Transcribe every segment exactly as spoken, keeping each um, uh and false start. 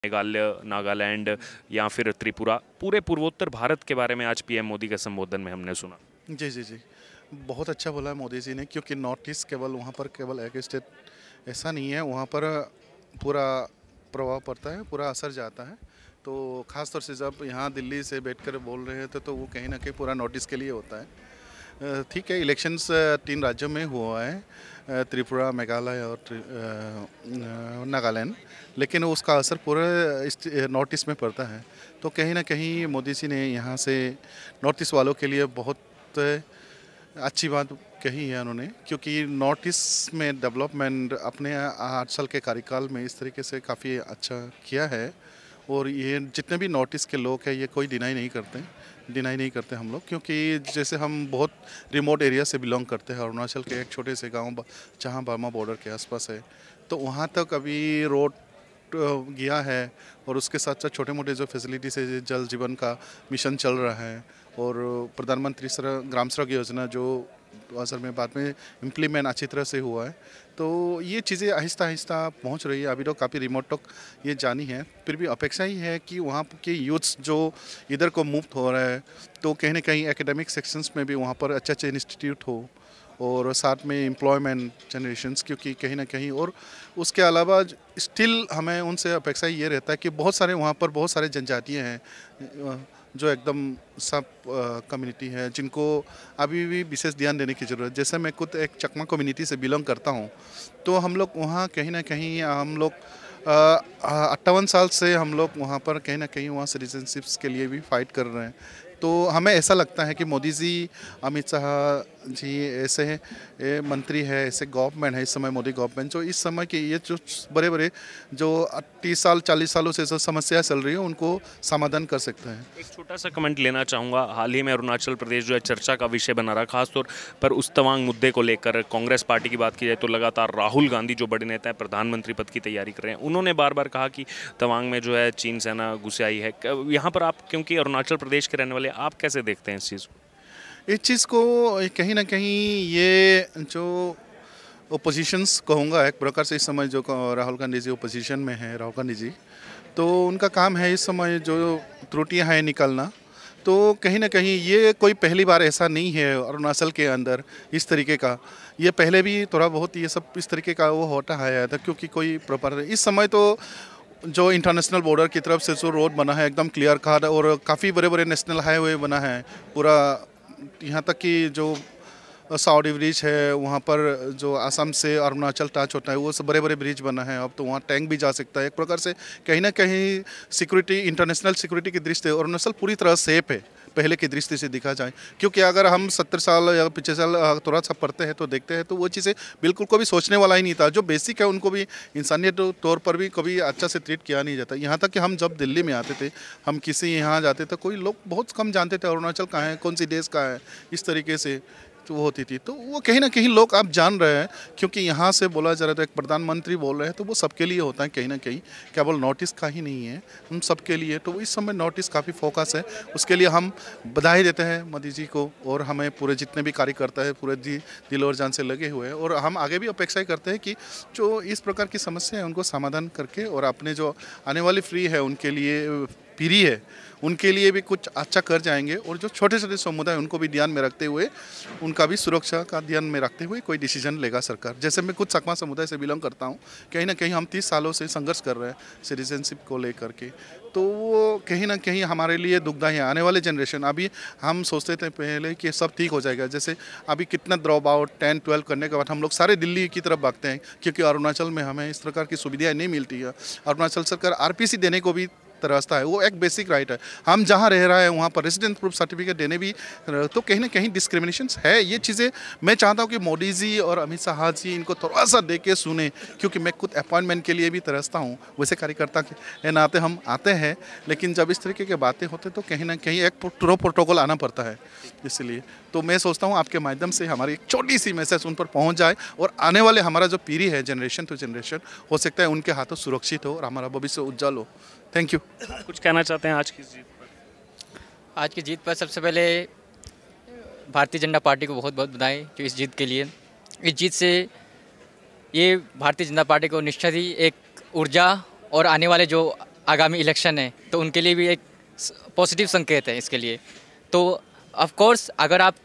मेघालय, नागालैंड या फिर त्रिपुरा, पूरे पूर्वोत्तर भारत के बारे में आज पीएम मोदी के संबोधन में हमने सुना। जी जी जी बहुत अच्छा बोला मोदी जी ने, क्योंकि नॉर्थ ईस्ट केवल वहाँ पर केवल एक स्टेट ऐसा नहीं है, वहाँ पर पूरा प्रभाव पड़ता है, पूरा असर जाता है। तो ख़ास तौर से जब यहाँ दिल्ली से बैठकर बोल रहे थे तो वो कहीं ना कहीं पूरा नॉर्थ ईस्ट के लिए होता है। ठीक है, इलेक्शंस तीन राज्यों में हुआ है, त्रिपुरा, मेघालय और नागालैंड, लेकिन उसका असर पूरे नॉर्थ ईस्ट में पड़ता है। तो कहीं ना कहीं मोदी जी ने यहाँ से नॉर्थ ईस्ट वालों के लिए बहुत अच्छी बात कही है उन्होंने, क्योंकि नॉर्थ ईस्ट में डेवलपमेंट अपने आठ साल के कार्यकाल में इस तरीके से काफ़ी अच्छा किया है। और ये जितने भी नॉर्थ ईस्ट के लोग हैं ये कोई डिनाई नहीं करते डिनाई नहीं करते हम लोग, क्योंकि जैसे हम बहुत रिमोट एरिया से बिलोंग करते हैं, अरुणाचल के एक छोटे से गांव जहां बर्मा बॉर्डर के आसपास है, तो वहां तक अभी रोड गया है। और उसके साथ साथ छोटे मोटे जो फैसिलिटीज है, जल जीवन का मिशन चल रहा है, और प्रधानमंत्री ग्राम सड़क योजना जो असल में बाद में इम्प्लीमेंट अच्छी तरह से हुआ है। तो ये चीज़ें आहिस्ता आहिस्ता पहुंच रही है। अभी तो काफ़ी रिमोट तक ये जानी है, फिर भी अपेक्षा ही है कि वहाँ के यूथ्स जो इधर को मूव हो रहा है, तो कहीं ना कहीं एकेडमिक सेक्शंस में भी वहाँ पर अच्छे अच्छे इंस्टीट्यूट हो, और साथ में एम्प्लॉयमेंट जनरेशन्स, क्योंकि कहीं ना कहीं और उसके अलावा स्टिल हमें उनसे अपेक्षा ये रहता है कि बहुत सारे वहाँ पर बहुत सारे जनजातियाँ हैं जो एकदम सब कम्युनिटी है, जिनको अभी भी विशेष ध्यान देने की ज़रूरत है। जैसे मैं खुद एक चकमा कम्युनिटी से बिलोंग करता हूँ, तो हम लोग वहाँ कहीं ना कहीं हम लोग अट्ठावन साल से हम लोग वहाँ पर कहीं ना कहीं वहाँ सिटीजनशिप्स के लिए भी फाइट कर रहे हैं। तो हमें ऐसा लगता है कि मोदी जी, अमित शाह जी ऐसे हैं मंत्री है, ऐसे गवर्नमेंट है इस समय, मोदी गवर्नमेंट, जो इस समय के ये जो बड़े बड़े जो तीस साल चालीस सालों से जो समस्या चल रही है उनको समाधान कर सकते हैं। एक छोटा सा कमेंट लेना चाहूँगा। हाल ही में अरुणाचल प्रदेश जो है चर्चा का विषय बना रहा, खासतौर पर उस तवांग मुद्दे को लेकर। कांग्रेस पार्टी की बात की जाए तो लगातार राहुल गांधी जो बड़े नेता है, प्रधानमंत्री पद की तैयारी कर रहे हैं, उन्होंने बार बार कहा कि तवांग में जो है चीन सेना घुस आई है। यहाँ पर आप क्योंकि अरुणाचल प्रदेश के रहने वाले, आप कैसे देखते हैं इस चीज़ को? इस चीज़ को कहीं ना कहीं ये जो ओपोजिशंस कहूँगा एक प्रकार से, इस समय जो राहुल गांधी जी ओपोजिशन में है, राहुल गांधी जी, तो उनका काम है इस समय जो त्रुटियां हैं निकालना। तो कहीं ना कहीं ये कोई पहली बार ऐसा नहीं है अरुणाचल के अंदर इस तरीके का, ये पहले भी थोड़ा बहुत ये सब इस तरीके का वो होता आया था, क्योंकि कोई प्रॉपर इस समय तो जो इंटरनेशनल बॉर्डर की तरफ से जो रोड बना है एकदम क्लियर कट, और काफ़ी बड़े बड़े नेशनल हाईवे बना है पूरा, यहाँ तक कि जो साउडी ब्रिज है वहाँ पर जो असम से अरुणाचल टच होता है वो सब बड़े बड़े ब्रिज बना है। अब तो वहाँ टैंक भी जा सकता है। एक प्रकार से कहीं ना कहीं सिक्योरिटी, इंटरनेशनल सिक्योरिटी की दृष्टि से अरुणाचल पूरी तरह सेफ है पहले की दृष्टि से देखा जाए। क्योंकि अगर हम सत्तर साल या पिछले साल थोड़ा सा पढ़ते हैं तो देखते हैं तो वो चीज़ें बिल्कुल को भी सोचने वाला ही नहीं था। जो बेसिक है उनको भी इंसानियत तौर पर भी कभी अच्छा से ट्रीट किया नहीं जाता। यहाँ तक कि हम जब दिल्ली में आते थे, हम किसी यहाँ जाते थे, कोई लोग बहुत कम जानते थे अरुणाचल कहाँ है, कौन सी देश का है, इस तरीके से तो वो होती थी। तो वो कहीं ना कहीं लोग आप जान रहे हैं, क्योंकि यहाँ से बोला जा रहा था, एक प्रधानमंत्री बोल रहे हैं, तो वो सबके लिए होता है कहीं ना कहीं, केवल नॉर्थ ईस्ट का ही नहीं है, हम सबके लिए। तो इस समय नॉर्थ ईस्ट काफ़ी फोकस है, उसके लिए हम बधाई देते हैं मोदी जी को, और हमें पूरे जितने भी कार्यकर्ता है पूरे जी दिल और जान से लगे हुए हैं। और हम आगे भी अपेक्षा करते हैं कि जो इस प्रकार की समस्या है उनको समाधान करके, और अपने जो आने वाली फ्री है उनके लिए पीढ़ी है उनके लिए भी कुछ अच्छा कर जाएंगे। और जो छोटे छोटे समुदाय उनको भी ध्यान में रखते हुए, उनका भी सुरक्षा का ध्यान में रखते हुए कोई डिसीजन लेगा सरकार। जैसे मैं कुछ सकमा समुदाय से बिलोंग करता हूँ, कहीं ना कहीं हम तीस सालों से संघर्ष कर रहे हैं सिटीजनशिप को लेकर के, तो वो कहीं ना कहीं हमारे लिए दुखदाई है। आने वाले जनरेशन, अभी हम सोचते थे पहले कि सब ठीक हो जाएगा, जैसे अभी कितना ड्रॉप आउट टेन ट्वेल्व करने के बाद हम लोग सारे दिल्ली की तरफ भागते हैं, क्योंकि अरुणाचल में हमें इस प्रकार की सुविधाएँ नहीं मिलती है। अरुणाचल सरकार आर पी सी देने को भी रास्ता है, वो एक बेसिक राइट है। हम जहाँ रह रहा है वहाँ पर रेजिडेंट प्रूफ सर्टिफिकेट देने भी, तो कहीं ना कहीं डिस्क्रिमिनेशन है। ये चीज़ें मैं चाहता हूँ कि मोदी जी और अमित शाह जी इनको थोड़ा सा दे के सुने, क्योंकि मैं खुद अपॉइंटमेंट के लिए भी तरसता हूँ। वैसे कार्यकर्ता के नाते हम आते हैं, लेकिन जब इस तरीके की बातें होते तो कहीं ना कहीं एक प्रो प्रोटोकॉल आना पड़ता है। इसलिए तो मैं सोचता हूँ आपके माध्यम से हमारी एक छोटी सी मैसेज उन पर पहुँच जाए, और आने वाले हमारा जो पीढ़ी है, जनरेशन टू जनरेशन, हो सकता है उनके हाथों सुरक्षित हो और हमारा भविष्य उज्जवल हो। Thank you. कुछ कहना चाहते हैं आज की जीत पर? आज की जीत पर सबसे पहले भारतीय जनता पार्टी को बहुत बहुत बधाई जो इस जीत के लिए। इस जीत से ये भारतीय जनता पार्टी को निश्चित ही एक ऊर्जा और आने वाले जो आगामी इलेक्शन है तो उनके लिए भी एक पॉजिटिव संकेत है इसके लिए। तो ऑफ कोर्स अगर आप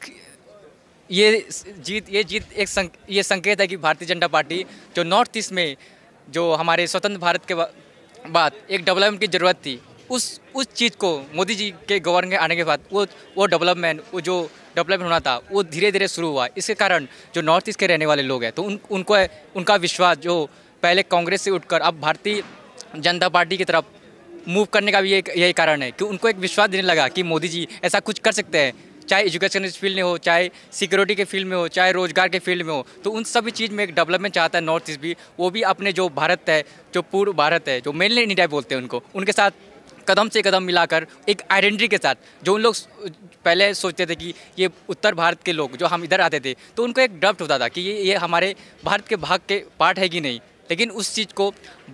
ये जीत ये जीत एक संक, ये संकेत है कि भारतीय जनता पार्टी जो नॉर्थ ईस्ट में जो हमारे स्वतंत्र भारत के बाद एक डेवलपमेंट की ज़रूरत थी, उस उस चीज़ को मोदी जी के गवर्नमेंट के आने के बाद वो वो डेवलपमेंट वो जो डेवलपमेंट होना था वो धीरे धीरे शुरू हुआ। इसके कारण जो नॉर्थ ईस्ट के रहने वाले लोग हैं तो उन उनको उनका विश्वास जो पहले कांग्रेस से उठकर अब भारतीय जनता पार्टी की तरफ मूव करने का भी एक यही कारण है कि उनको एक विश्वास देने लगा कि मोदी जी ऐसा कुछ कर सकते हैं, चाहे एजुकेशन फील्ड में हो, चाहे सिक्योरिटी के फील्ड में हो, चाहे रोजगार के फील्ड में हो। तो उन सभी चीज़ में एक डेवलपमेंट चाहता है नॉर्थ ईस्ट भी, वो भी अपने जो भारत है, जो पूर्व भारत है, जो मेनलैंड इंडिया बोलते हैं उनको, उनके साथ कदम से कदम मिलाकर एक आइडेंटिटी के साथ, जो उन लोग पहले सोचते थे कि ये उत्तर भारत के लोग जो हम इधर आते थे तो उनको एक डाउट होता था कि ये ये हमारे भारत के भाग के पार्ट है कि नहीं। लेकिन उस चीज़ को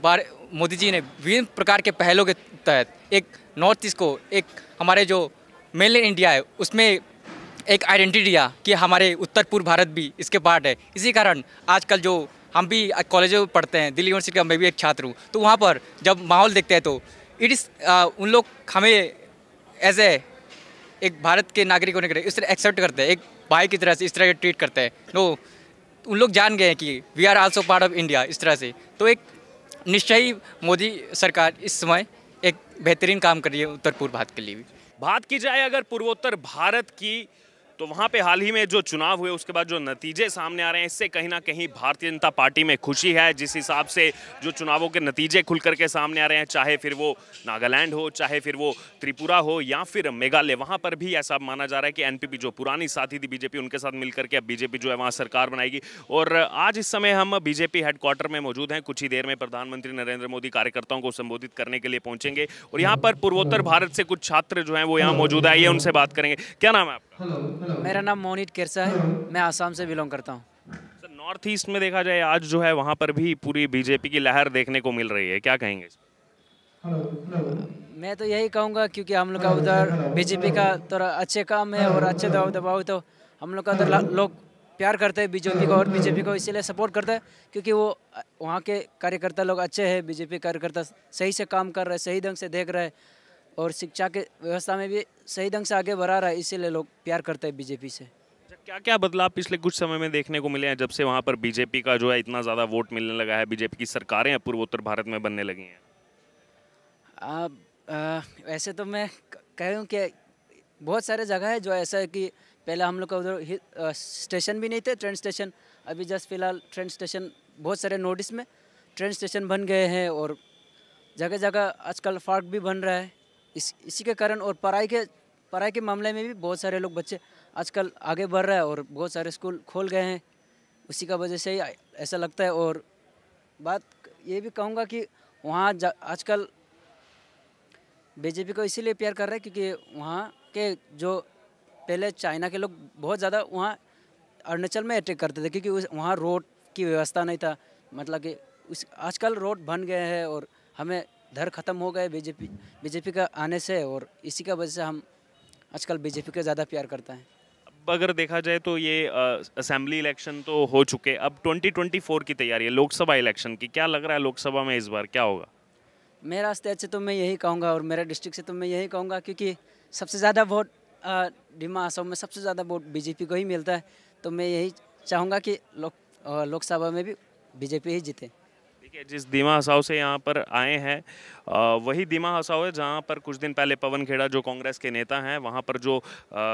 मोदी जी ने विभिन्न प्रकार के पहलों के तहत एक नॉर्थ ईस्ट को एक हमारे जो मेनलैंड इंडिया है उसमें एक आइडेंटिटी दिया कि हमारे उत्तर पूर्व भारत भी इसके पार्ट है। इसी कारण आजकल जो हम भी कॉलेजों में पढ़ते हैं, दिल्ली यूनिवर्सिटी का मैं भी एक छात्र हूँ, तो वहाँ पर जब माहौल देखते हैं तो इट इज़ उन लोग हमें एज ए एक भारत के नागरिक होने के लिए इस तरह एक्सेप्ट करते हैं, एक भाई की तरह से इस तरह ट्रीट करते हैं। नो उन लोग जान गए हैं कि we are also part of India इस तरह से। तो एक निश्चय ही मोदी सरकार इस समय एक बेहतरीन काम कर रही है उत्तर पूर्व भारत के लिए भी। बात की जाए अगर पूर्वोत्तर भारत की, तो वहाँ पे हाल ही में जो चुनाव हुए उसके बाद जो नतीजे सामने आ रहे हैं, इससे कहीं ना कहीं भारतीय जनता पार्टी में खुशी है। जिस हिसाब से जो चुनावों के नतीजे खुल करके सामने आ रहे हैं, चाहे फिर वो नागालैंड हो, चाहे फिर वो त्रिपुरा हो या फिर मेघालय, वहाँ पर भी ऐसा माना जा रहा है कि एनपीपी जो पुरानी साथी थी बीजेपी, उनके साथ मिलकर के अब बीजेपी जो है वहाँ सरकार बनाएगी। और आज इस समय हम बीजेपी हेडक्वार्टर में मौजूद हैं। कुछ ही देर में प्रधानमंत्री नरेंद्र मोदी कार्यकर्ताओं को संबोधित करने के लिए पहुंचेंगे और यहाँ पर पूर्वोत्तर भारत से कुछ छात्र जो हैं वो यहाँ मौजूद है, ये उनसे बात करेंगे। क्या नाम है आपका? मेरा नाम मोनित केरसा है, मैं आसाम से बिलोंग करता हूँ। सर, नॉर्थ ईस्ट में देखा जाए आज जो है वहाँ पर भी पूरी बीजेपी की लहर देखने को मिल रही है, क्या कहेंगे? मैं तो यही कहूँगा क्योंकि हम लोग का उधर बीजेपी का थोड़ा अच्छे काम है और अच्छे दबाव दबाव तो हम लोग का उधर लोग प्यार करते हैं बीजेपी को और बीजेपी को इसीलिए सपोर्ट करते हैं क्योंकि वो वहाँ के कार्यकर्ता लोग अच्छे हैं। बीजेपी कार्यकर्ता सही से काम कर रहे हैं, सही ढंग से देख रहे हैं और शिक्षा के व्यवस्था में भी सही ढंग से आगे बढ़ा रहा है, इसीलिए लोग प्यार करते हैं बीजेपी से। क्या क्या बदलाव पिछले कुछ समय में देखने को मिले हैं जब से वहाँ पर बीजेपी का जो है इतना ज़्यादा वोट मिलने लगा है, बीजेपी की सरकारें पूर्वोत्तर भारत में बनने लगी हैं? आ, आ, वैसे तो मैं कहूँ कि बहुत सारे जगह है जो ऐसा है कि पहले हम लोग का उधर स्टेशन भी नहीं थे, ट्रेन स्टेशन। अभी जस्ट फिलहाल ट्रेन स्टेशन बहुत सारे नोटिस में ट्रेन स्टेशन बन गए हैं और जगह जगह आजकल पार्क भी बन रहा है। इस इसी के कारण और पढ़ाई के पढ़ाई के मामले में भी बहुत सारे लोग बच्चे आजकल आगे बढ़ रहा है और बहुत सारे स्कूल खोल गए हैं, उसी का वजह से ही ऐसा लगता है। और बात ये भी कहूँगा कि वहाँ आजकल बीजेपी को इसीलिए प्यार कर रहे हैं क्योंकि वहाँ के जो पहले चाइना के लोग बहुत ज़्यादा वहाँ अरुणाचल में अटैक करते थे क्योंकि उस वहाँ रोड की व्यवस्था नहीं था, मतलब कि उस आजकल रोड बन गए हैं और हमें डर ख़त्म हो गए बीजेपी बीजेपी का आने से और इसी का वजह से हम आजकल बीजेपी को ज़्यादा प्यार करता है। अब अगर देखा जाए तो ये असेंबली इलेक्शन तो हो चुके, अब ट्वेंटी ट्वेंटी फोर की तैयारी है लोकसभा इलेक्शन की, क्या लग रहा है लोकसभा में इस बार क्या होगा? मेरा रास्ते से तो मैं यही कहूँगा और मेरे डिस्ट्रिक्ट से तो मैं यही कहूँगा क्योंकि सबसे ज़्यादा वोट डिमा असम में सबसे ज़्यादा वोट बीजेपी को ही मिलता है, तो मैं यही चाहूँगा कि लोक लोकसभा में भी बीजेपी ही जीते। ठीक है, जिस दिमा हसाओ से यहाँ पर आए हैं वही दिमा हसाओ है जहाँ पर कुछ दिन पहले पवन खेड़ा जो कांग्रेस के नेता हैं, वहाँ पर जो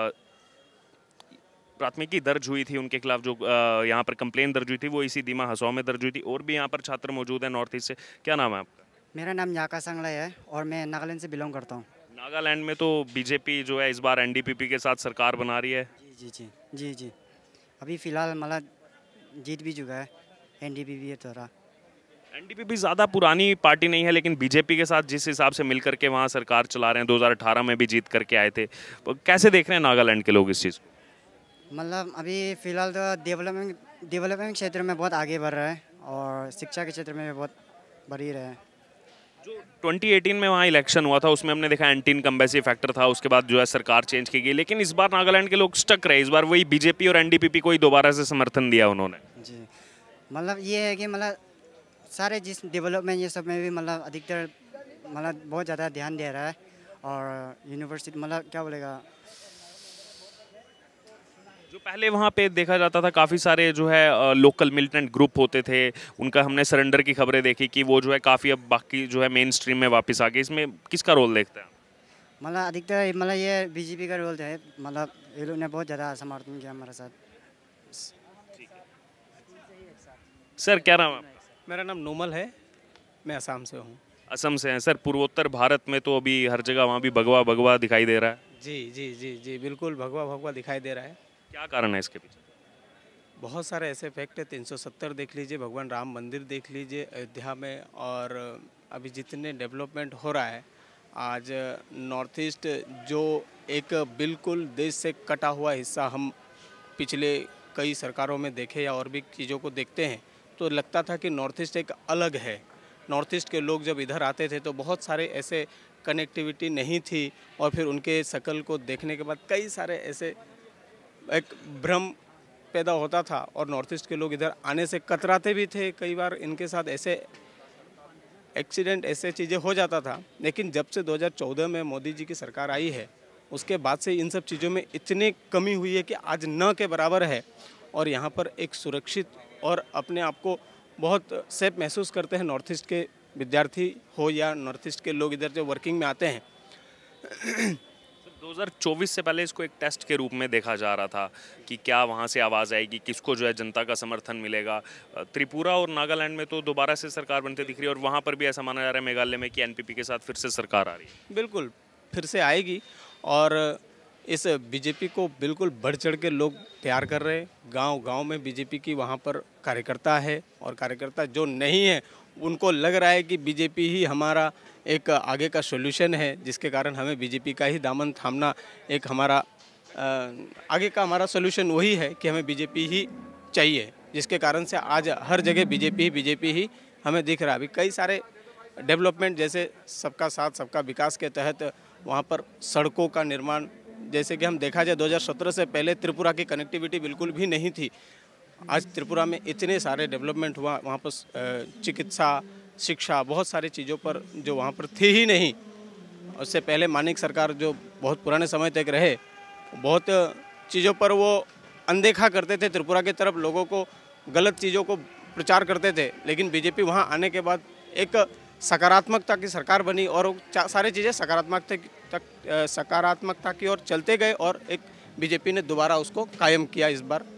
प्राथमिकी दर्ज हुई थी उनके खिलाफ, जो यहाँ पर कंप्लेन दर्ज हुई थी वो इसी दिमा हसाओ में दर्ज हुई थी। और भी यहाँ पर छात्र मौजूद हैं नॉर्थ ईस्ट से। क्या नाम है आपका? मेरा नाम याका सांगला है और मैं नागालैंड से बिलोंग करता हूँ। नागालैंड में तो बीजेपी जो है इस बार एनडीपीपी के साथ सरकार बना रही है। जी जी जी जी जी अभी फ़िलहाल मतलब जीत भी चुका है एनडीपीपी थोड़ा। एनडीपीपी ज़्यादा पुरानी पार्टी नहीं है लेकिन बीजेपी के साथ जिस हिसाब से मिल करके वहाँ सरकार चला रहे हैं, दो हज़ार अठारह में भी जीत करके आए थे, कैसे देख रहे हैं नागालैंड के लोग इस चीज़ को? मतलब अभी फ़िलहाल तो डेवलपमेंट डेवलपमेंट क्षेत्र में बहुत आगे बढ़ रहा है और शिक्षा के क्षेत्र में भी बहुत बढ़ ही रहा है। जो ट्वेंटी एटीन में वहाँ इलेक्शन हुआ था उसमें हमने देखा एंटी इनकम्बेंसी फैक्टर था, उसके बाद जो है सरकार चेंज की गई, लेकिन इस बार नागालैंड के लोग स्टक रहे। इस बार वही बीजेपी और एनडीपीपी को ही दोबारा से समर्थन दिया उन्होंने। जी मतलब ये है कि मतलब सारे जिस डेवलपमेंट ये सब में भी मतलब अधिकतर मतलब बहुत ज़्यादा ध्यान दे रहा है। और यूनिवर्सिटी मतलब क्या बोलेगा, जो पहले वहाँ पे देखा जाता था काफ़ी सारे जो है लोकल मिलिटेंट ग्रुप होते थे, उनका हमने सरेंडर की खबरें देखी कि वो जो है काफ़ी अब बाकी जो है मेन स्ट्रीम में वापस आ गए। इसमें किसका रोल देखते हैं? मतलब अधिकतर मतलब ये बीजेपी का रोल है। मतलब ये लोग ने बहुत ज़्यादा समर्थन किया हमारे साथ। सर क्या नाम है आपका? मेरा नाम नोमल है, मैं असम से हूँ। असम से हैं सर। पूर्वोत्तर भारत में तो अभी हर जगह वहाँ भी भगवा भगवा दिखाई दे रहा है, जी जी जी जी बिल्कुल भगवा भगवा दिखाई दे रहा है। क्या कारण है इसके पीछे? बहुत सारे ऐसे फैक्ट है, तीन सौ सत्तर देख लीजिए, भगवान राम मंदिर देख लीजिए अयोध्या में, और अभी जितने डेवलपमेंट हो रहा है। आज नॉर्थ ईस्ट जो एक बिल्कुल देश से कटा हुआ हिस्सा हम पिछले कई सरकारों में देखे या और भी चीज़ों को देखते हैं, तो लगता था कि नॉर्थ ईस्ट एक अलग है। नॉर्थ ईस्ट के लोग जब इधर आते थे तो बहुत सारे ऐसे कनेक्टिविटी नहीं थी, और फिर उनके शकल को देखने के बाद कई सारे ऐसे एक भ्रम पैदा होता था, और नॉर्थ ईस्ट के लोग इधर आने से कतराते भी थे। कई बार इनके साथ ऐसे एक्सीडेंट, ऐसे चीज़ें हो जाता था। लेकिन जब से दो हज़ार चौदह में मोदी जी की सरकार आई है, उसके बाद से इन सब चीज़ों में इतनी कमी हुई है कि आज न के बराबर है। और यहाँ पर एक सुरक्षित और अपने आप को बहुत सेफ महसूस करते हैं नॉर्थ ईस्ट के विद्यार्थी हो या नॉर्थ ईस्ट के लोग इधर जो वर्किंग में आते हैं। दो हज़ार चौबीस से पहले इसको एक टेस्ट के रूप में देखा जा रहा था कि क्या वहाँ से आवाज़ आएगी, किसको जो है जनता का समर्थन मिलेगा। त्रिपुरा और नागालैंड में तो दोबारा से सरकार बनते दिख रही है, और वहाँ पर भी ऐसा माना जा रहा है मेघालय में कि एनपीपी के साथ फिर से सरकार आ रही है। बिल्कुल फिर से आएगी, और इस बीजेपी को बिल्कुल बढ़ चढ़ के लोग प्यार कर रहे हैं। गांव गांव में बीजेपी की वहाँ पर कार्यकर्ता है, और कार्यकर्ता जो नहीं है उनको लग रहा है कि बीजेपी ही हमारा एक आगे का सॉल्यूशन है, जिसके कारण हमें बीजेपी का ही दामन थामना एक हमारा आगे का हमारा सॉल्यूशन वही है कि हमें बीजेपी ही चाहिए, जिसके कारण से आज हर जगह बीजेपी ही बीजेपी ही हमें दिख रहा है। अभी कई सारे डेवलपमेंट, जैसे सबका साथ सबका विकास के तहत वहाँ पर सड़कों का निर्माण, जैसे कि हम देखा जाए दो हज़ार सत्रह से पहले त्रिपुरा की कनेक्टिविटी बिल्कुल भी नहीं थी। आज त्रिपुरा में इतने सारे डेवलपमेंट हुआ, वहाँ पर चिकित्सा, शिक्षा, बहुत सारी चीज़ों पर जो वहाँ पर थी ही नहीं। उससे पहले मानिक सरकार जो बहुत पुराने समय तक रहे, बहुत चीज़ों पर वो अनदेखा करते थे, त्रिपुरा की तरफ लोगों को गलत चीज़ों को प्रचार करते थे। लेकिन बीजेपी वहाँ आने के बाद एक सकारात्मकता की सरकार बनी, और सारी चीज़ें सकारात्मकता तक सकारात्मकता की ओर चलते गए, और एक बीजेपी ने दोबारा उसको कायम किया इस बार।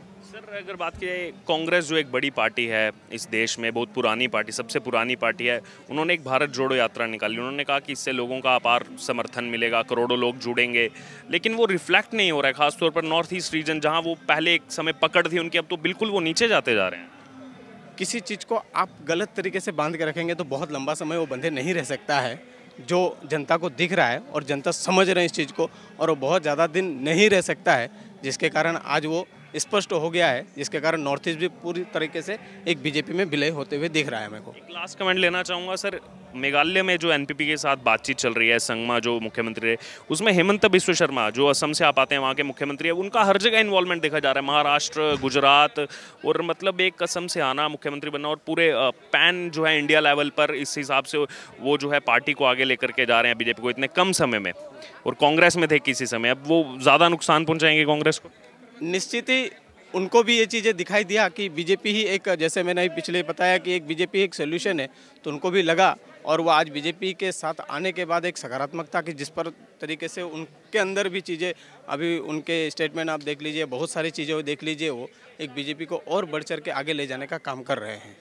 सर अगर बात की जाए, कांग्रेस जो एक बड़ी पार्टी है इस देश में, बहुत पुरानी पार्टी, सबसे पुरानी पार्टी है, उन्होंने एक भारत जोड़ो यात्रा निकाली। उन्होंने कहा कि इससे लोगों का अपार समर्थन मिलेगा, करोड़ों लोग जुड़ेंगे, लेकिन वो रिफ्लेक्ट नहीं हो रहा है। खासतौर पर नॉर्थ ईस्ट रीजन, जहाँ वो पहले एक समय पकड़ थी उनकी, अब तो बिल्कुल वो नीचे जाते जा रहे हैं। किसी चीज़ को आप गलत तरीके से बांध के रखेंगे तो बहुत लंबा समय वो बंधे नहीं रह सकता है। जो जनता को दिख रहा है और जनता समझ रहे हैं इस चीज़ को, और वो बहुत ज़्यादा दिन नहीं रह सकता है, जिसके कारण आज वो स्पष्ट हो गया है, जिसके कारण नॉर्थ ईस्ट भी पूरी तरीके से एक बीजेपी में विलय होते हुए दिख रहा है मेरे को। एक लास्ट कमेंट लेना चाहूँगा सर, मेघालय में जो एनपीपी के साथ बातचीत चल रही है, संगमा जो मुख्यमंत्री है, उसमें हेमंत बिस्व शर्मा जो असम से आप आते हैं, वहाँ के मुख्यमंत्री है, उनका हर जगह इन्वॉल्वमेंट देखा जा रहा है। महाराष्ट्र, गुजरात, और मतलब एक असम से आना, मुख्यमंत्री बनना, और पूरे पैन जो है इंडिया लेवल पर इस हिसाब से वो जो है पार्टी को आगे लेकर के जा रहे हैं बीजेपी को इतने कम समय में, और कांग्रेस में थे किसी समय। अब वो ज़्यादा नुकसान पहुँचाएंगे कांग्रेस को? निश्चित ही उनको भी ये चीज़ें दिखाई दिया कि बीजेपी ही एक, जैसे मैंने पिछले बताया कि एक बीजेपी एक सोल्यूशन है, तो उनको भी लगा, और वो आज बीजेपी के साथ आने के बाद एक सकारात्मकता की जिस पर तरीके से उनके अंदर भी चीज़ें, अभी उनके स्टेटमेंट आप देख लीजिए, बहुत सारी चीज़ें देख लीजिए, वो एक बीजेपी को और बढ़ चढ़ के आगे ले जाने का काम कर रहे हैं।